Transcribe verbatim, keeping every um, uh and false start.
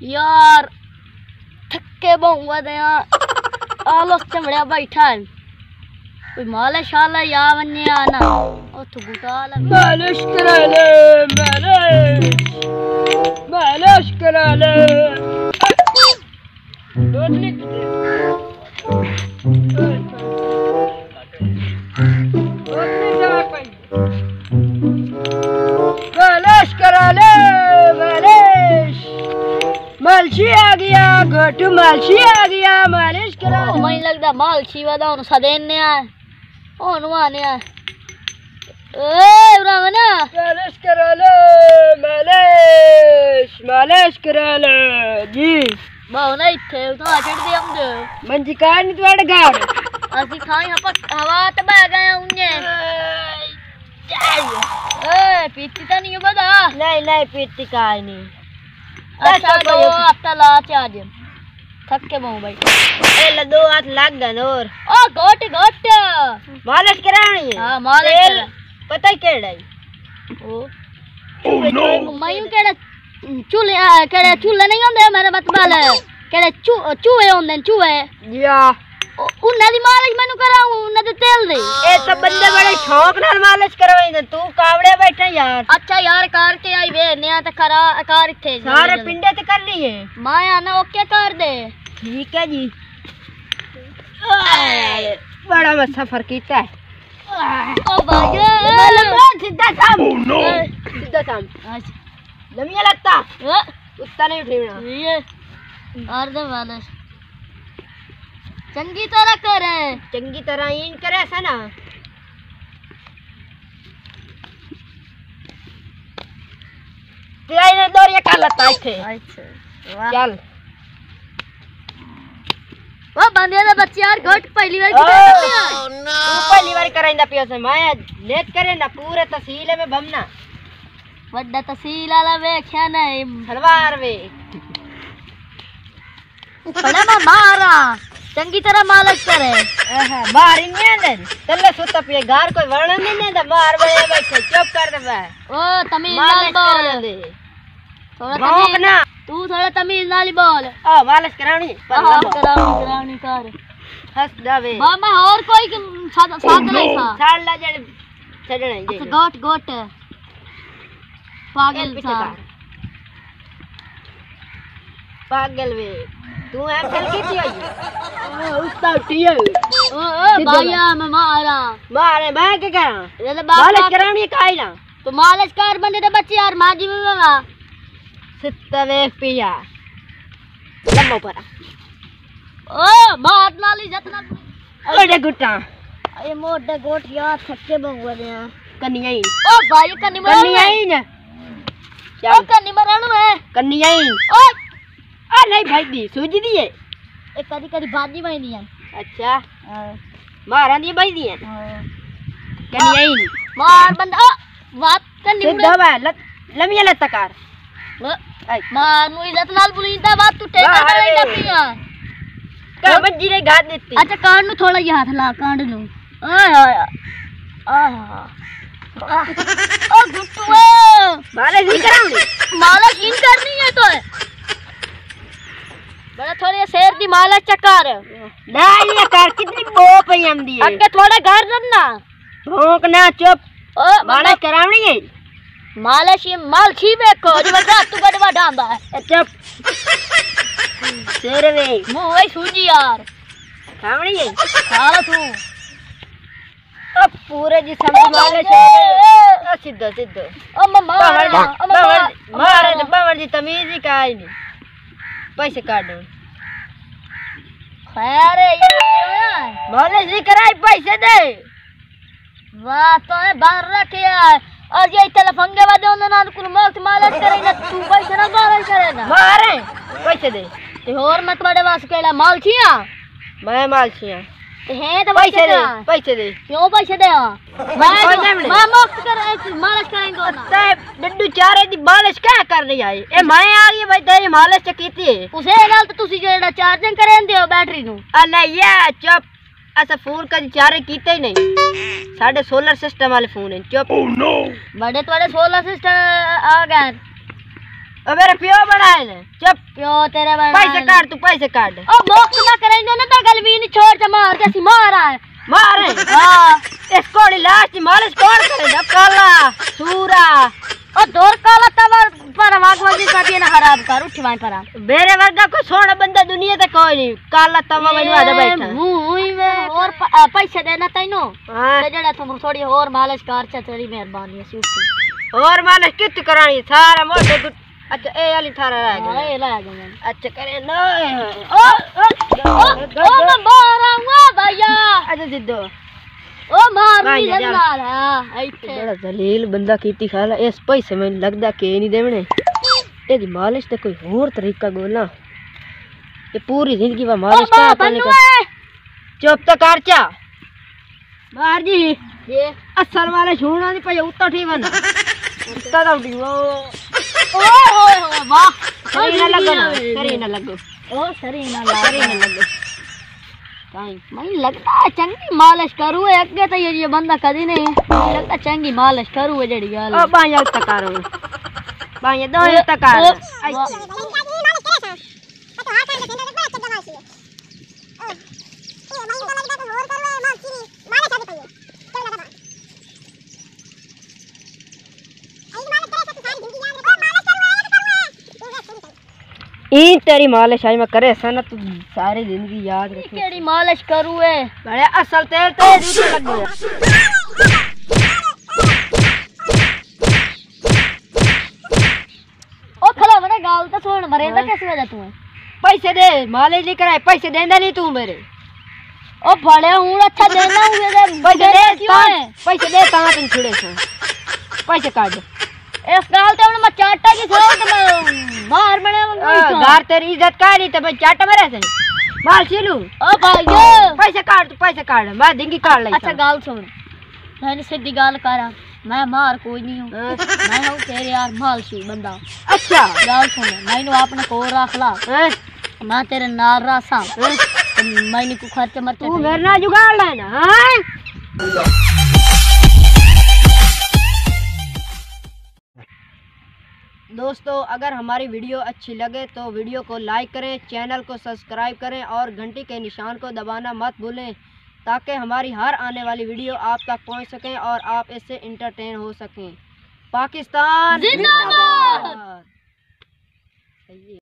यार थके बहुआ दे आलस चमड़िया बैठा है कोई मालिश शाला या वन्ने आना ओ तू गुटा ले मालिश करा ले मालिश मालिश करा ले दूध लिख दे मालिश करा ले मालिश मालशी आ गया घोटू मालशी आ गया मालिश करा ओ मैं लगदा मालशी वादा उन सदेने आ ओ नुआने आ ए उरावना मालिश करा ले मालिश मालिश करा ले जी बाव नहीं थे तो आ चढ़ दे हम दे मंजी का नहीं तुम्हारे घर ਅਸੀਂ ਖਾਈ ਆਪਾਂ ਹਵਾ ਤੇ ਬਹਿ ਗਏ ਉਹਨੇ ਏ ਪੀਤੀ ਤਾਂ ਨਹੀਂ ਬਦਾ नहीं नहीं पीती का नहीं अच्छा दो हफ्ता ला चार्ज थक के बहु भाई ए ल दो हाथ लग गए और ओ गोट गोट मालिश करानी है हां मालिश तेल पता है केड़ा है ओ नो मायू केड़ा चूल्हे केड़े चूल्हे नहीं होंदे मेरे मतबल केड़े चूहे होंदे चूहे या उन्ना दी मालिश मैनू कराऊं उन्ना दे तेल दे ए सब बंदे बड़े शौक नाल मालिश करवाइंदे तू कावड़े बैठा यार अच्छा यार कार के आई वे ने ते करा कार इथे सारे पिंडे ते कर लिए माया ना ओके कर दे ठीक है जी बड़ा मैं सफर कीता है ओ भाई लंबा सीधा साम सीधा साम अच्छा लमिया लगता उत्ता नहीं उठेना ये कर दे मालिश चंगी तरह करे चंगी तरह इन करे ऐसा ना तेरा इन्हें दौर ये कर लेता है अच्छा चल वो बंदे दे बच्चे यार घट पहली बार किते तू पहली बार कराइंदा पियो से मैं लेट करे ना पूरे तहसील में बमना वड्डा तहसील वाला वेख्या नहीं सलवार वे बड़ा मैं मारा चंगी तरह मालिश करे बाहर नहीं आंदे तल्ले सुता पिए घर कोई वर्ण नहीं ने दा बाहर बड़े बैठे चुप कर दे बे ओ तमीज नाल बोल थोड़ा तमीज ना तू थोड़ा तमीज नाल बोल आ मालिश करानी हां कराऊं कराऊं कर हंस दावे मामा और कोई साथ साथ नहीं सा साल ला जड़े छड़ने जे अच्छा गोट गोट पागल सा पागल वे तू है चल की थी आई उस्ता उठी है ओ ओ भैया मैं मारा मारे मैं क्या करा ये मालिश करानी काई ना तो मालिश कर बंदे दे बच्चे यार माजी में बाबा सित्तवे पिया लम्बो परा ओ बात नाली जतना ओडे गुटा ये मोटे गोट यार थके बहुआ दे कन्निया ही ओ भाई कन्नी मरण कन्निया ही ना ओ कन्नी मरण में कन्निया ही ओ आ नहीं भाई दी सूजी दी है एक कदी कदी बाजी में नहीं है अच्छा मारा दी भाई दी है कन्निया ही मार बंदा बात कन्नी सिद्धा भाई लमिया लत्ता कार मार नु इज्जत नाल बुलींदा बात तू टेका करेगा पिया का मंजी ने घात देती अच्छा कांड नु थोड़ा ये हाथ ला कांड नु आय आय ओ गुट्टू मालिश नहीं कराऊंगी मालिश इन करनी है तो बड़ा थोड़ी शेर दी मालिश चकार ना ये कार कितनी बो पई आंदी है अगे थोड़ा घर रखना भौंक ना चुप ओ मालिश करावनी है मालिश ये माल छी देखो जो बड़ा तू बड़वा डांदा है चुप शेर वे मुंह वही सूजी यार खावनी है सारा तू अब पूरे जिस्म में मालिश है सीधा सीधा ओ मम्मा बावर मारे तो बावर जी तमीज ही का ही नहीं पैसे काट दो खैर ये मालिश नहीं कराई पैसे दे वाह तो है बाहर रखे यार और ये इतने फंगे वादे उन्होंने ना कुल मौत मालिश करे ना तू पैसे ना मालिश करे ना मारे पैसे दे ते और मैं तुम्हारे वास केला माल छिया मैं माल छिया ते हैं तो पैसे दे पैसे दे क्यों पैसे दे मैं मैं मुफ्त कर मालिश करेंगे ना ते डड्डू चारे दी मालिश क्या कर रही है ए मैं आ गई भाई तेरी मालिश कीती है उसे नाल तो तुसी जेड़ा चार्जिंग करेंदे हो बैटरी नु अले ये चुप ऐसा फोन कदी चारे कीते ही नहीं साडे सोलर सिस्टम वाले फोन है चुप ओह नो बड़े तोड़े सोलर सिस्टम आ गए ओ मेरे पियो बनाए ने चुप प्यो तेरे बना पैसे काट तू पैसे काट ओ बोक्स ना करेंगे ना तो गल भी नहीं छोड़ के मार के सी मार आए मारे हां इस कोड़ी लास्ट मालिश कौन करेगा काला सूरा ओ दूर काला तवा पर वागवाजी कर दिए ना खराब कर उठ वहीं पर मेरे वर्गा को सोना बंदा दुनिया ते कोई नहीं काला तवा बनवा दे बैठा मुंह में और प- पैसे देना तैनो हां ते जड़ा तुम थोड़ी और मालिश कर चा तेरी मेहरबानी है सूखी और मालिश कित करानी सारा मोटे गुट अच्छा ए वाली थारा रह गया हां ये ला गया अच्छा करे ना ओ ओ ओ मैं मार आऊंगा भैया अच्छा जिद्दो ओ मार नहीं जल्लाल है इथे बड़ा जलील बंदा कीती खाला इस पैसे में लगदा के नहीं देवने एदी मालिश ते कोई और तरीका गोला ये पूरी जिंदगी वा मालिश का करने का चुप तो कर चा बाहर जी ये असल वाले छोड़ना नहीं पे उत्ता ठीक बना उत्ता तो उठी वो ओए ओए ओए वाह सरी ना लगो ना सरी ना लगो ओ सरी ना सरी ना लगा लगो काई मैं लगता है चंगी मालिश करू है अगे तो ये ये बंदा कदी नहीं लगता चंगी मालिश करू है जड़ी गाल ओ बाया उत्ता करो बाया दो उत्ता कर ई तेरी मालिश आई मैं करे सन तू सारी जिंदगी याद रखे केड़ी मालिश करू है बड़े असल तेल तो दूध लग गया ओ खला बड़ा गाल तो छोड़ मरेंदा कैसे वजह तू पैसे दे मालिश लेकर आए पैसे देना नहीं तू मेरे ओ बड़े हूं अच्छा देना हूं मेरे पैसे दे क्यों है पैसे दे कहां तुम छुड़े सो पैसे काट इस गाल ते मैं चाटा की छोड़ के मैं मार बने घर तेरी इज्जत काली तो मैं चाट मेरे से माल सीलू ओ भाई पैसे काट तू पैसे काट मैं दिंगी काट ले अच्छा गाल सुन मैंने सीधी गाल करा मैं मार कोई नहीं हूं मैं हूं तेरे यार मालशी बंदा अच्छा गाल सुन मैंने अपने को रख ला मैं तेरे नाल रासा मैंने को खर्च मरते तू मेरे ना जुगाड़ लेना हां दोस्तों अगर हमारी वीडियो अच्छी लगे तो वीडियो को लाइक करें चैनल को सब्सक्राइब करें और घंटी के निशान को दबाना मत भूलें ताकि हमारी हर आने वाली वीडियो आप तक पहुंच सकें और आप इससे इंटरटेन हो सकें। पाकिस्तान जिंदाबाद।